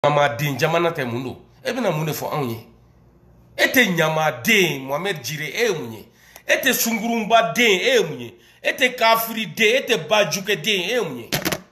Nyamaden jamana te mundo e bina munde fo anye ete nyamaden Mohamed Jire munye ete sungurumba den munye ete kafiri den ete bajuke den munye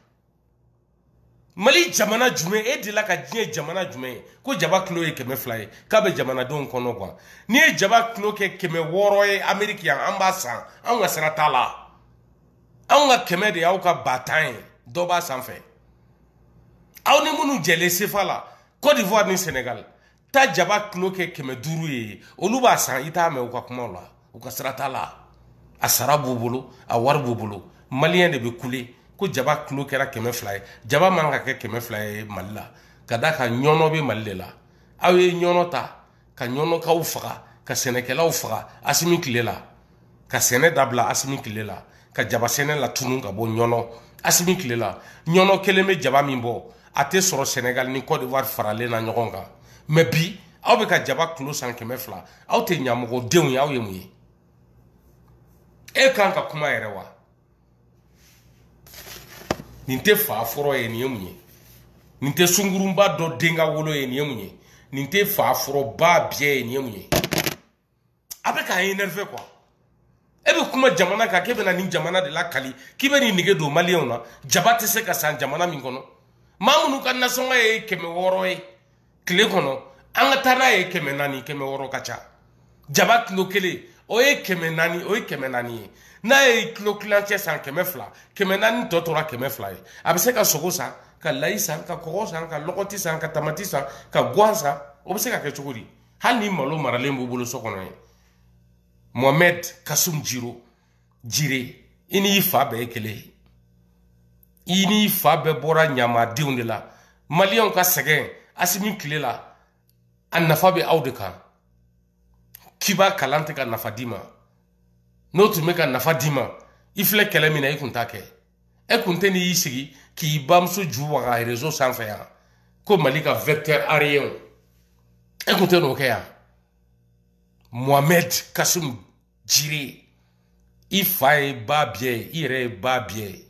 Mali jamana jume de la ka diɲɛ jamana jume ko jaba kilo ye 100 ye ka be jamana don kono kwa ni ye jaba kilo ke 600 ye Amerika yan an ba san an ka sira ta la an ka 100 de y'aw ka batan do ba sanfɛ aw ni munu jɛle sefa la Côte d'Ivoire ni Sénégal ta jaba kilo ke 500 ye olu ba san ita me u ka kuma la u ka sira ta la a sara b'u bolo a wari b'u bolo malien de be couler ko jaba kilo kɛra 100 ye jaba man ka kɛ 100 ye Mali la ka da ka ɲɔnɔ be Mali la aw ye ɲɔnɔ ta ka ɲɔnɔkaw faga ka sɛnɛkɛlaw faga Asimi tile la ka sɛnɛ dabila Asimi tile la ka jaba sɛnɛ la tunu ka bɔ ɲɔnɔ Asimi tile la ɲɔnɔ kelen be jaba min bɔ a tɛ sɔrɔ Sénégal ni Côte d'Ivoire faralen na ɲɔgɔn kan mais bi aw be ka jaba kilo san 200 aw tɛ ɲamɔgɔ denw ye aw ye mun ye e kan ka kuma yɛrɛ wa nin tɛ fa fɔrɔ ye nin ye mun ye nin tɛ sungurunba dɔ den ka wolo ye nin ye mun ye nin tɛ fa fɔrɔba biɛ ye nin ye mun ye a bɛ k'a énervé quoi e bɛ kuma jamana kan k'e bɛna nin jamana de la kali k'i bɛ nin nege don maliyɛnw na jaba tɛ se ka san jamana min kɔnɔ maa minnu ka nasɔngɔ ye 600 ye tile kɔnɔ an ka taa n'a ye 400 600 ka ca jaba kilo kelen o ye 400 o ye 400 ye n'a ye kilo kilancɛ san 200 400 tɔ tora 200 ye a bɛ se ka sogo san ka layi san ka kɔgɔ san ka lɔgɔti san ka tamati san ka guan san o bɛ se ka kɛ cogo di hali ni malo maralen b'u bolo so kɔnɔ ye Mohamed Kasum Jire i n'i fa bɛɛ ye kelen ye i n'i fa bɛɛ bɔra ɲamadenw de la maliyɛnw ka sɛgɛn Asimi tile la a nafa bɛ aw de kan k'i b'a kalan tɛ ka nafa d'i ma n'o tun bɛ ka nafa d'i ma i filɛ kɛlɛ min na i kun t'a kɛ e kun tɛ n'i sigi k'i bamuso ju waga réseau sanfɛ yan ko Mali ka vecteur aérien e kun tɛ n'o kɛ yan Mohamed Kasum Jire i fa ye ba biɛ ye i yɛrɛ ye ba biɛ ye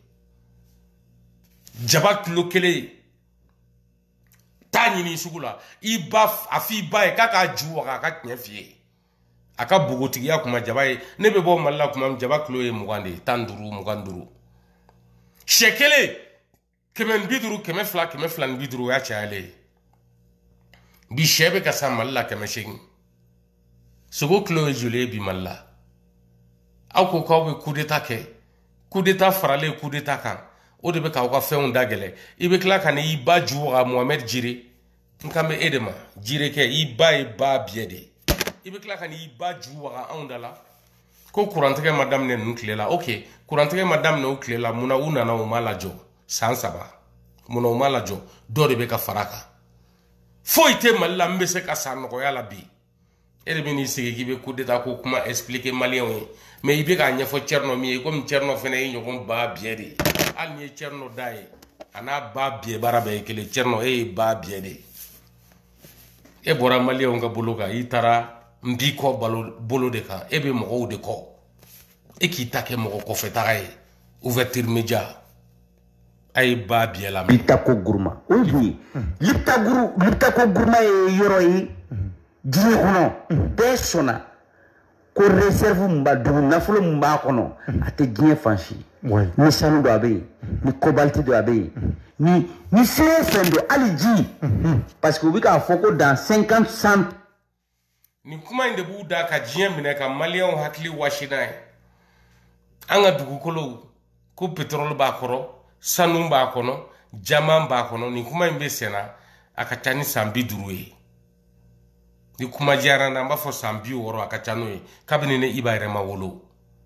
jaba kilo kelen taa ɲini sugu la i ba a f'i ba ye k'a ka ju waga a ka tiɲɛ f'i ye a ka bogotigiya kuma jaba ye ne bɛ bɔ Mali la kuma jaba kilo ye 20 de 15 25 sɛ kelen 150 200 250 o y'a cayalen bi sɛ bɛ ka sa Mali la 800 sogo kilo ye joli ye bi Mali la aw ko k'aw bɛ coup d'état kɛ coup d'état faralen coup d'état kan o de bɛ k'aw ka fɛnw dagɛlɛ i bɛ tila ka n'i ba ju waga Mohamed Jire n kan bɛ e de ma Jire kɛ i ba ye ba biɛ de i bɛ tila ka n'i ba ju waga anw da la ko kurantigɛ ma daminɛ ninnu tile la ok kurantigɛ ma daminɛ o tile la munna u nana u ma lajɔ san 3 munna u ma lajɔ dɔ de bɛ ka fara kan foyi tɛ Mali la min bɛ se ka san nɔgɔya la bi e de bɛ n'i sigi k'i bɛ coup d'état ko kuma expliquer maliyɛnw ye mais i bɛ k'a ɲɛfɔ Tcherno min ye komi Tcherno fana ye ɲɔgɔn ba biɛ de ye hali ni ye Tcherno da ye a n'a ba biɛ baara bɛɛ ye kelen Tcherno e ye ba biɛ de e bɔra maliyɛnw ka bolo kan i taara n b'i kɔ bolo de kan e bɛ mɔgɔw de kɔ e k'i ta kɛ mɔgɔ kɔfɛ taga ye ouverture média a ye ba biɛ la Liptako Gourma o ye Liptako Gourma ye yɔrɔ ye diɲɛ kɔnɔ bɛɛ sɔnna ko réserve min b'a dugu nafolo min b'a kɔnɔ a tɛ diɲɛ fan si ni sanu dɔ a bɛ yen ni cobalt dɔ a bɛ yen ni fɛn fɛn don hali ji parce que u bɛ k'a fɔ ko dans 50 100 nin kuma in de b'u da ka diɲɛ minɛ ka maliyɛnw hakili wasi n'a ye an ka dugukolow ko pétrole b'a kɔrɔ sanu b'a kɔnɔ jama b'a kɔnɔ nin kuma in bɛ senna a ka ca ni san 50 ye ni kuma diyara na n b'a fɔ san 60 a ka ca n'o ye kabini ne Iba yɛrɛ ma wolo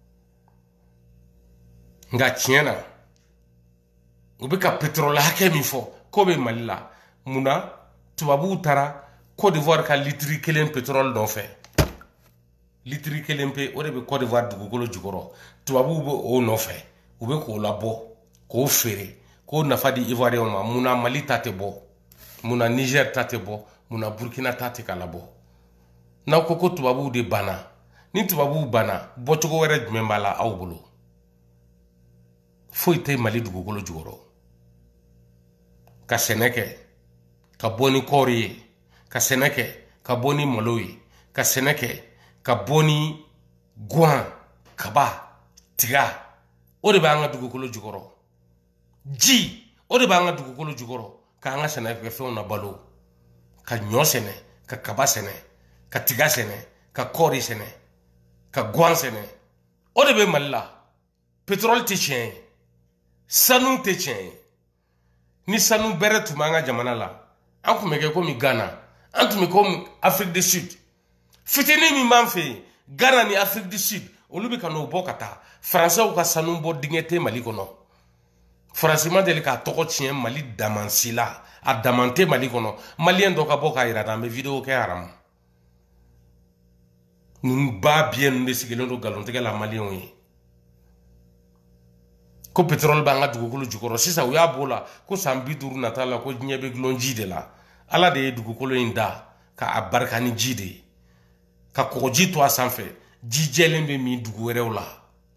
nka tiɲɛ na u bɛ ka pétrole hakɛ min fɔ ko bɛ Mali la munna tubabuw taara Côte d'Ivoire ka litiri kelen pétrole nɔfɛ litiri kelen pe o de bɛ Côte d'Ivoire dugukolo jukɔrɔ tubabuw bɛ o nɔfɛ u bɛ k'o labɔ k'o feere k'o nafa di Ivoiriyɛnw ma munna Mali ta tɛ bɔ munna Niger ta tɛ bɔ munna Burkina ta tɛ ka labɔ n'aw ko ko tubabuw de banna ni tubabuw banna bɔcogo wɛrɛ jumɛn b'a la aw bolo foyi tɛ Mali dugukolo jukɔrɔ ka sɛnɛ kɛ ka bɔ ni kɔɔri ye ka sɛnɛ kɛ ka bɔ ni malo ye ka sɛnɛ kɛ ka bɔ ni guan kaba tiga o de b'an ka dugukolo jukɔrɔ ji o de b'an ka dugukolo jukɔrɔ k'an ka sɛnɛkɛfɛnw na balo ka ɲɔ sɛnɛ ka kaba sɛnɛ ka tiga sɛnɛ ka kɔɔri sɛnɛ ka guan sɛnɛ o de bɛ Mali la pétrole tɛ tiɲɛ ye sanu tɛ tiɲɛ ye ni sanu bɛrɛ tun b'an ka jamana la an tun bɛ kɛ komi Ghana an tun bɛ komi Afrique du Sud fitinin min b'an fɛ yen Ghana ni Afrique du Sud olu bɛ ka n'o bɔ ka taa Faransɛw ka sanu bɔ dingɛ tɛ Mali kɔnɔ Faransi ma deli k'a tɔgɔ tiɲɛ Mali damansi la a daman tɛ Mali kɔnɔ maliyɛn dɔ ka bɔ k'a yira an bɛ vidéo kɛ aramu ninnu ba biyɛn ninnu de sigilen don nkalontigɛ la maliyɛnw ye ko pétrole b'an ka dugukolo jukɔrɔ sisan u y'a b'o la ko san 50 nata la ko diɲɛ bɛ gulon ji de la ala de ye dugukolo in da k'a barika ni ji de ye ka kɔgɔji to a sanfɛ ji jɛlen bɛ min dugu wɛrɛw la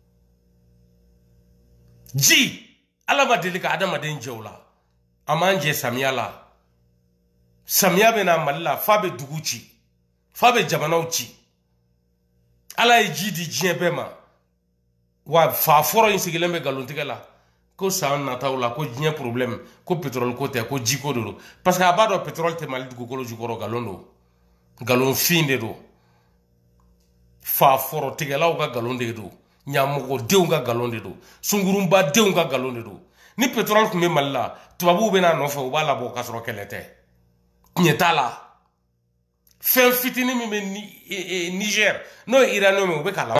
ji ala ma deli ka adamaden jɛ o la a m'an jɛ samiya la samiya bɛ na Mali la f'a bɛ dugu ci f'a bɛ jamanaw ci ala ye ji di diɲɛ bɛɛ ma wa fa fɔlɔ in sigilen bɛ nkalontigɛ la ko san nataw la ko diɲɛ problème ko pétrole ko tɛ ko ji ko de don parce que a b'a dɔn pétrole tɛ Mali dugukolo jukɔrɔ nkalon don nkalon fin de don fa fɔlɔtigɛlaw ka nkalon de don ɲamɔgɔdenw ka nkalon de don sungurunbadenw ka nkalon de don ni pétrole tun bɛ Mali la tubabuw bɛ n'a nɔfɛ u b'a labɔ k'a sɔrɔ kɛlɛ tɛ tiɲɛ t'a la fɛn fitinin min bɛ Niger n'o ye iraniyɛnw ye u bɛ k'a la